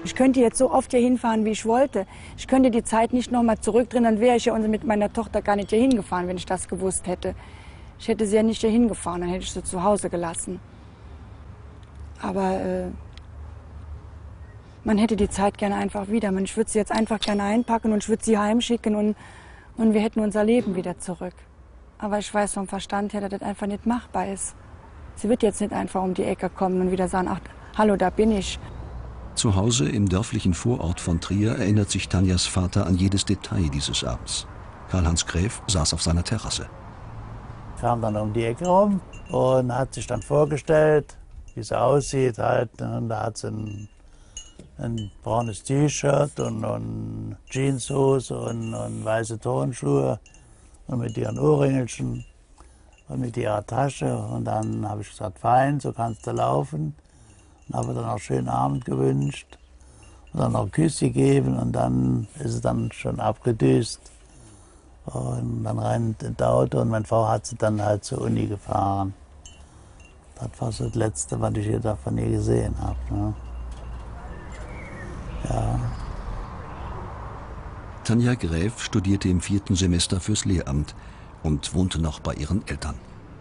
Ich könnte jetzt so oft hier hinfahren, wie ich wollte. Ich könnte die Zeit nicht noch mal zurückdrehen, dann wäre ich ja mit meiner Tochter gar nicht hier hingefahren, wenn ich das gewusst hätte. Ich hätte sie ja nicht hier hingefahren, dann hätte ich sie zu Hause gelassen. Aber man hätte die Zeit gerne einfach wieder. Ich würde sie jetzt einfach gerne einpacken und ich würde sie heimschicken und wir hätten unser Leben wieder zurück. Aber ich weiß vom Verstand her, dass das einfach nicht machbar ist. Sie wird jetzt nicht einfach um die Ecke kommen und wieder sagen, ach, hallo, da bin ich. Zu Hause im dörflichen Vorort von Trier erinnert sich Tanjas Vater an jedes Detail dieses Abends. Karl-Heinz Gräf saß auf seiner Terrasse. Kam dann um die Ecke rum und hat sich dann vorgestellt, wie sie aussieht halt. Und da hat sie ein braunes T-Shirt und Jeanshose und weiße Turnschuhe und mit ihren Ohrringelchen und mit ihrer Tasche. Und dann habe ich gesagt, fein, so kannst du laufen. Und habe dann auch schönen Abend gewünscht und dann noch ein Küsschen gegeben und dann ist es dann schon abgedüst. Und dann rennt ins Auto und meine Frau hat sie dann halt zur Uni gefahren. Das war so das Letzte, was ich hier von ihr gesehen habe. Ne? Ja. Tanja Gräf studierte im 4. Semester fürs Lehramt und wohnte noch bei ihren Eltern.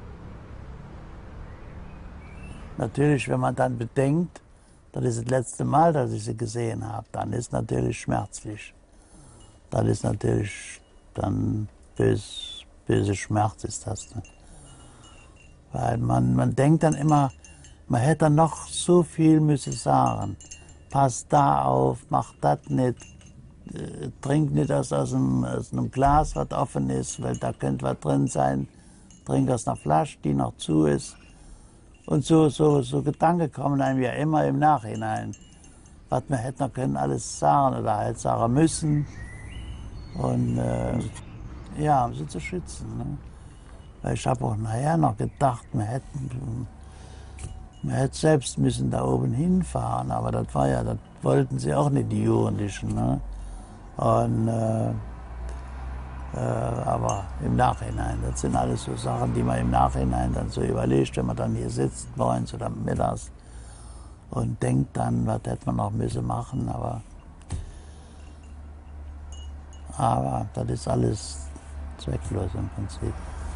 Natürlich, wenn man dann bedenkt, das ist das letzte Mal, dass ich sie gesehen habe, dann ist natürlich schmerzlich. Das ist natürlich dann böse Schmerz ist das. Ne? Weil man denkt dann immer, man hätte noch so viel müssen sagen. Pass da auf, mach das nicht, trink nicht aus einem Glas, was offen ist, weil da könnte was drin sein. Trink aus einer Flasche, die noch zu ist. Und so Gedanken kommen einem ja immer im Nachhinein. Was man hätte noch können alles sagen oder halt sagen müssen. Und ja, um sie zu schützen. Ne? Weil ich habe auch nachher noch gedacht, man hätte selbst müssen da oben hinfahren. Aber das wollten sie auch nicht, die Jugendlichen. Ne? Und aber im Nachhinein, das sind alles so Sachen, die man im Nachhinein dann so überlegt, wenn man dann hier sitzt, morgens oder mittags und denkt dann, was hätte man noch müssen machen, aber das ist alles zwecklos im Prinzip.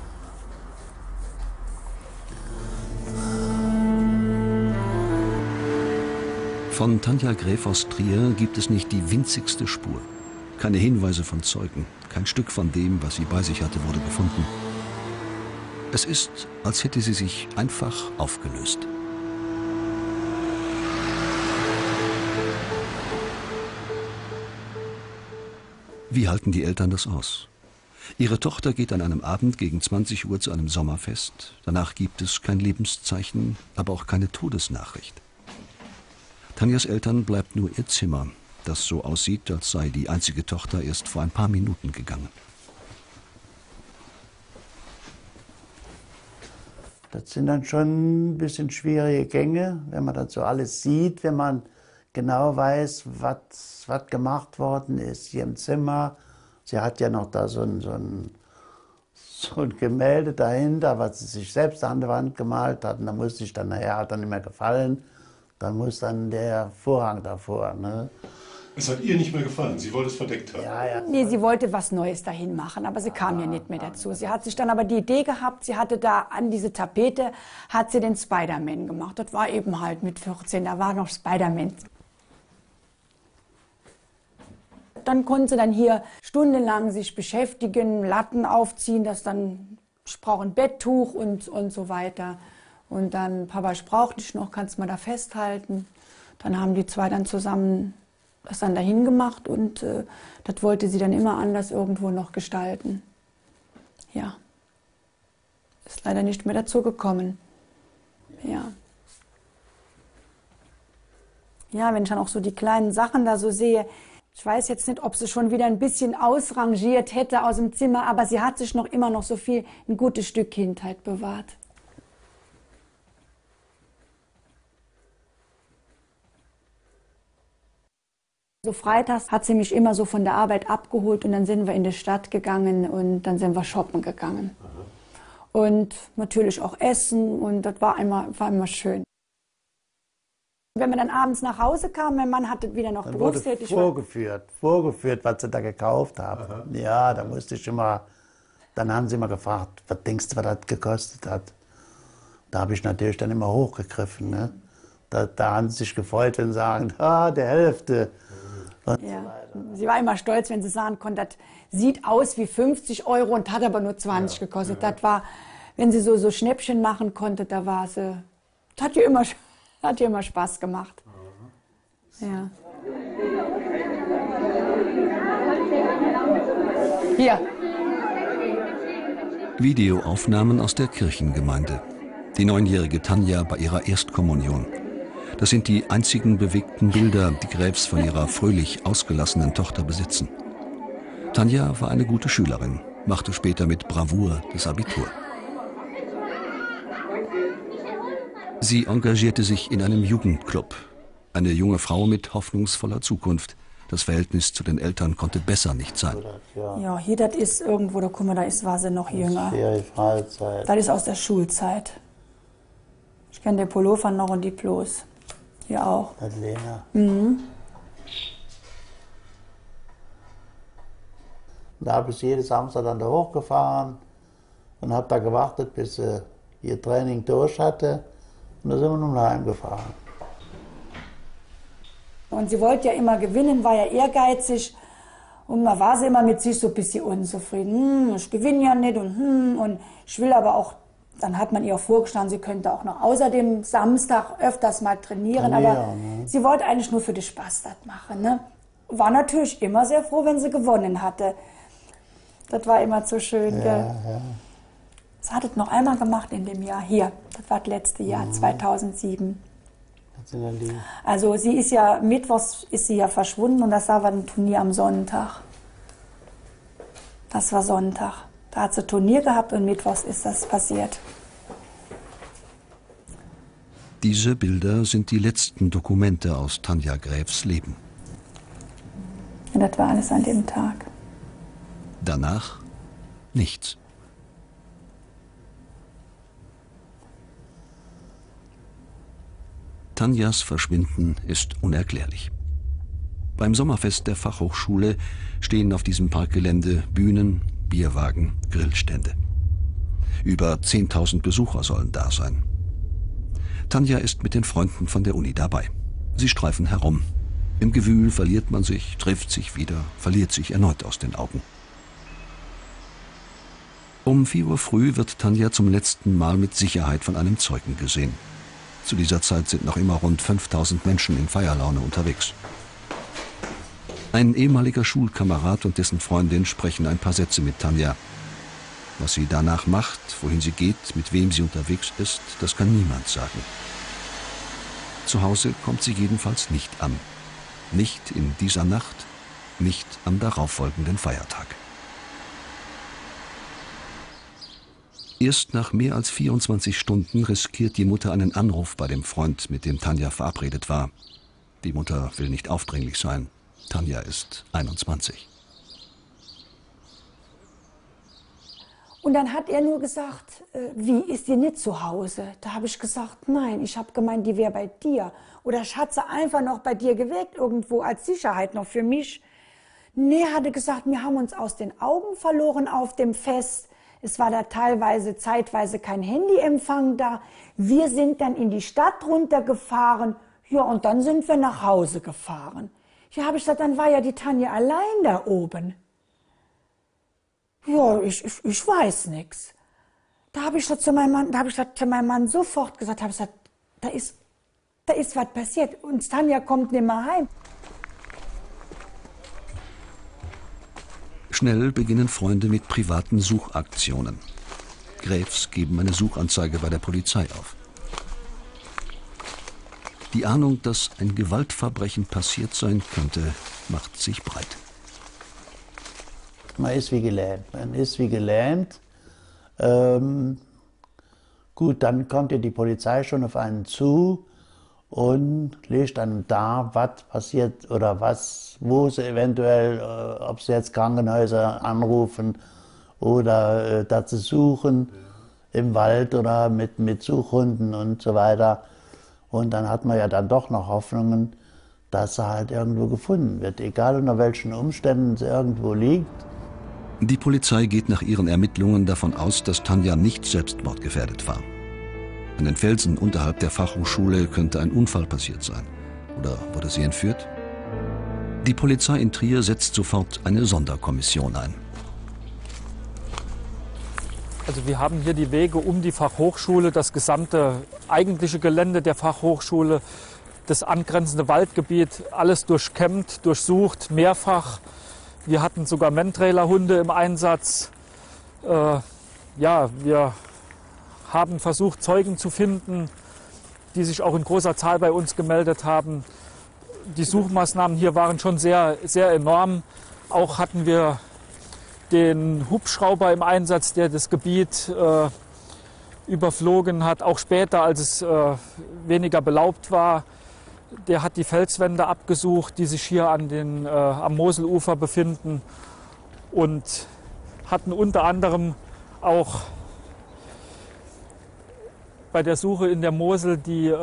Von Tanja Gräf aus Trier gibt es nicht die winzigste Spur. Keine Hinweise von Zeugen, kein Stück von dem, was sie bei sich hatte, wurde gefunden. Es ist, als hätte sie sich einfach aufgelöst. Wie halten die Eltern das aus? Ihre Tochter geht an einem Abend gegen 20 Uhr zu einem Sommerfest. Danach gibt es kein Lebenszeichen, aber auch keine Todesnachricht. Tanjas Eltern bleibt nur ihr Zimmer, das so aussieht, als sei die einzige Tochter erst vor ein paar Minuten gegangen. Das sind dann schon ein bisschen schwierige Gänge, wenn man das so alles sieht, wenn man genau weiß, was gemacht worden ist hier im Zimmer. Sie hat ja noch da so ein Gemälde dahinter, was sie sich selbst an der Wand gemalt hat. Und da musste ich dann, nachher hat dann nicht mehr gefallen, dann muss dann der Vorhang davor. Ne? Es hat ihr nicht mehr gefallen, sie wollte es verdeckt haben. Ja, ja. Nee, sie wollte was Neues dahin machen, aber sie kam ja nicht mehr dazu. Sie hat sich dann aber die Idee gehabt, sie hatte da an diese Tapete, hat sie den Spider-Man gemacht. Das war eben halt mit 14, da war noch Spider-Man. Dann konnte sie dann hier stundenlang sich beschäftigen, Latten aufziehen, das dann, ich brauche ein Betttuch und so weiter. Und dann, Papa, ich brauche dich noch, kannst du mal da festhalten. Dann haben die zwei dann zusammen das dann dahin gemacht und das wollte sie dann immer anders irgendwo noch gestalten. Ja, ist leider nicht mehr dazu gekommen. Ja. Ja, wenn ich dann auch so die kleinen Sachen da so sehe, ich weiß jetzt nicht, ob sie schon wieder ein bisschen ausrangiert hätte aus dem Zimmer, aber sie hat sich noch immer noch so viel, ein gutes Stück Kindheit bewahrt. So freitags hat sie mich immer so von der Arbeit abgeholt und dann sind wir in die Stadt gegangen und dann sind wir shoppen gegangen. Und natürlich auch essen und das war immer schön. Wenn man dann abends nach Hause kam, mein Mann hatte wieder noch Dann wurde berufstätig. vorgeführt, was sie da gekauft haben. Ja, da musste ich immer, dann haben sie immer gefragt, was denkst du, was das gekostet hat? Da habe ich natürlich dann immer hochgegriffen. Ne? Da haben sie sich gefreut, wenn sie sagen, der Hälfte. Ja. Sie war immer stolz, wenn sie sagen konnte, das sieht aus wie 50 € und hat aber nur 20 gekostet. Das war, wenn sie so Schnäppchen machen konnte, da war sie, das hat ihr immer Spaß gemacht. Ja. Hier. Videoaufnahmen aus der Kirchengemeinde. Die 9-jährige Tanja bei ihrer Erstkommunion. Das sind die einzigen bewegten Bilder, die Graeves von ihrer fröhlich ausgelassenen Tochter besitzen. Tanja war eine gute Schülerin, machte später mit Bravour das Abitur. Sie engagierte sich in einem Jugendclub. Eine junge Frau mit hoffnungsvoller Zukunft. Das Verhältnis zu den Eltern konnte besser nicht sein. Ja, hier, das ist irgendwo, da guck mal, war sie noch jünger. Freizeit. Das ist aus der Schulzeit. Ich kenne den Pullover noch und die Blos. Hier auch. Das Lena. Da habe ich jeden Samstag dann da hochgefahren und habe da gewartet, bis sie ihr Training durch hatte. Und dann sind wir nun heimgefahren. Und sie wollte ja immer gewinnen, war ja ehrgeizig. Und da war sie immer mit sich so ein bisschen unzufrieden. Ich gewinne ja nicht und ich will aber auch, dann hat man ihr auch vorgeschlagen, sie könnte auch noch außer dem Samstag öfters mal trainieren. Aber sie wollte eigentlich nur für den Spaß das machen. Ne? War natürlich immer sehr froh, wenn sie gewonnen hatte. Das war immer so schön. Gell? Ja. Das hat es noch einmal gemacht in dem Jahr. Hier, das war das letzte Jahr, 2007. Also sie ist ja, mittwochs ist sie ja verschwunden und das war ein Turnier am Sonntag. Das war Sonntag. Da hat sie Turnier gehabt und mittwochs ist das passiert. Diese Bilder sind die letzten Dokumente aus Tanja Graeves Leben. Und das war alles an dem Tag. Danach nichts. Tanjas Verschwinden ist unerklärlich. Beim Sommerfest der Fachhochschule stehen auf diesem Parkgelände Bühnen, Bierwagen, Grillstände. Über 10.000 Besucher sollen da sein. Tanja ist mit den Freunden von der Uni dabei. Sie streifen herum. Im Gewühl verliert man sich, trifft sich wieder, verliert sich erneut aus den Augen. Um 4 Uhr früh wird Tanja zum letzten Mal mit Sicherheit von einem Zeugen gesehen. Zu dieser Zeit sind noch immer rund 5.000 Menschen in Feierlaune unterwegs. Ein ehemaliger Schulkamerad und dessen Freundin sprechen ein paar Sätze mit Tanja. Was sie danach macht, wohin sie geht, mit wem sie unterwegs ist, das kann niemand sagen. Zu Hause kommt sie jedenfalls nicht an. Nicht in dieser Nacht, nicht am darauffolgenden Feiertag. Erst nach mehr als 24 Stunden riskiert die Mutter einen Anruf bei dem Freund, mit dem Tanja verabredet war. Die Mutter will nicht aufdringlich sein. Tanja ist 21. Und dann hat er nur gesagt, wie, ist die nicht zu Hause? Da habe ich gesagt, nein, ich habe gemeint, die wäre bei dir. Oder ich hatte sie einfach noch bei dir geweckt, irgendwo als Sicherheit noch für mich. Nee, hatte gesagt, wir haben uns aus den Augen verloren auf dem Fest. Es war da zeitweise kein Handyempfang da. Wir sind dann in die Stadt runtergefahren. Ja, und dann sind wir nach Hause gefahren. Ja, habe ich gesagt, dann war ja die Tanja allein da oben. Ja, ich weiß nichts. Da habe ich zu meinem Mann sofort gesagt, da ist was passiert. Und Tanja kommt nicht mehr heim. Schnell beginnen Freunde mit privaten Suchaktionen. Graeves geben eine Suchanzeige bei der Polizei auf. Die Ahnung, dass ein Gewaltverbrechen passiert sein könnte, macht sich breit. Man ist wie gelähmt. Gut, dann kommt ja die Polizei schon auf einen zu und legt einem dar, was passiert oder wo sie eventuell, ob sie jetzt Krankenhäuser anrufen oder dazu suchen im Wald oder mit Suchhunden und so weiter. Und dann hat man ja dann doch noch Hoffnungen, dass sie halt irgendwo gefunden wird, egal unter welchen Umständen sie irgendwo liegt. Die Polizei geht nach ihren Ermittlungen davon aus, dass Tanja nicht selbstmordgefährdet war. An den Felsen unterhalb der Fachhochschule könnte ein Unfall passiert sein. Oder wurde sie entführt? Die Polizei in Trier setzt sofort eine Sonderkommission ein. Also wir haben hier die Wege um die Fachhochschule, das gesamte eigentliche Gelände der Fachhochschule, das angrenzende Waldgebiet, alles durchkämmt, durchsucht, mehrfach. Wir hatten sogar Mantrailer-Hunde im Einsatz. Wir haben versucht, Zeugen zu finden, die sich auch in großer Zahl bei uns gemeldet haben. Die Suchmaßnahmen hier waren schon sehr, sehr enorm. Auch hatten wir den Hubschrauber im Einsatz, der das Gebiet überflogen hat, auch später, als es weniger belaubt war. Der hat die Felswände abgesucht, die sich hier am Moselufer befinden, und hatten unter anderem auch bei der Suche in der Mosel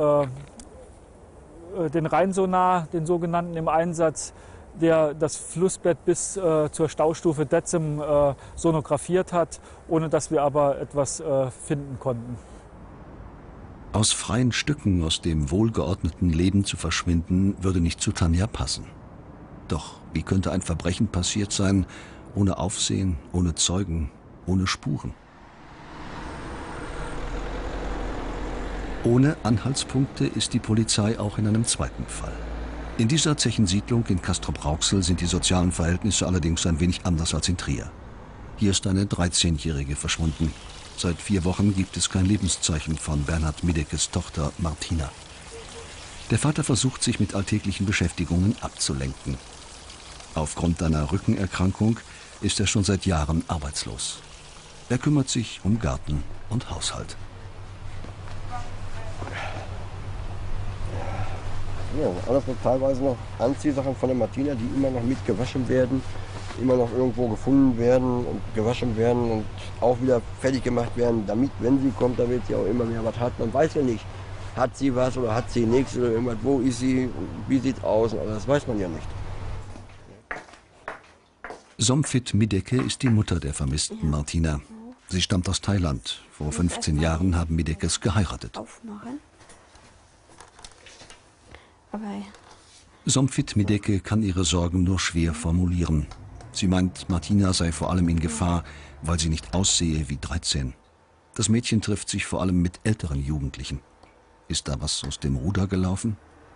den Rheinsonar, den sogenannten, im Einsatz, der das Flussbett bis zur Staustufe Detzem sonografiert hat, ohne dass wir aber etwas finden konnten. Aus freien Stücken aus dem wohlgeordneten Leben zu verschwinden, würde nicht zu Tanja passen. Doch wie könnte ein Verbrechen passiert sein, ohne Aufsehen, ohne Zeugen, ohne Spuren? Ohne Anhaltspunkte ist die Polizei auch in einem zweiten Fall. In dieser Zechensiedlung in Castrop-Rauxel sind die sozialen Verhältnisse allerdings ein wenig anders als in Trier. Hier ist eine 13-Jährige verschwunden. Seit 4 Wochen gibt es kein Lebenszeichen von Bernhard Midekes Tochter Martina. Der Vater versucht, sich mit alltäglichen Beschäftigungen abzulenken. Aufgrund einer Rückenerkrankung ist er schon seit Jahren arbeitslos. Er kümmert sich um Garten und Haushalt. Ja, alles noch teilweise noch Anziehsachen von der Martina, die immer noch mit gewaschen werden, immer noch irgendwo gefunden werden und gewaschen werden und auch wieder fertig gemacht werden, damit, wenn sie kommt, damit sie auch immer mehr was hat. Man weiß ja nicht, hat sie was oder hat sie nichts oder irgendwas, wo ist sie, wie sieht es aus, aber das weiß man ja nicht. Somfit Mideke ist die Mutter der vermissten Martina. Sie stammt aus Thailand. Vor 15 Jahren haben Midekes geheiratet. Somfit Mideke kann ihre Sorgen nur schwer formulieren. Sie meint, Martina sei vor allem in Gefahr, weil sie nicht aussehe wie 13. Das Mädchen trifft sich vor allem mit älteren Jugendlichen. Ist da was aus dem Ruder gelaufen?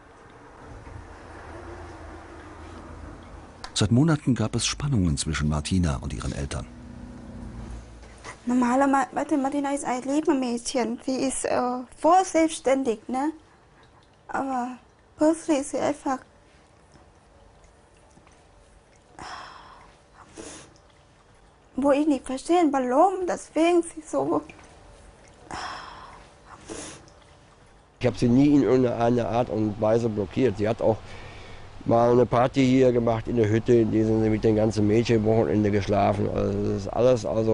Seit Monaten gab es Spannungen zwischen Martina und ihren Eltern. Normalerweise Martina ist ein Mädchen. Sie ist voll selbstständig, ne? Aber plötzlich ist sie einfach wo ich nicht verstehe, warum, deswegen sie so. Ich habe sie nie in irgendeiner Art und Weise blockiert. Sie hat auch mal eine Party hier gemacht in der Hütte, in der sie mit den ganzen Mädchen Wochenende geschlafen. Also das ist alles, also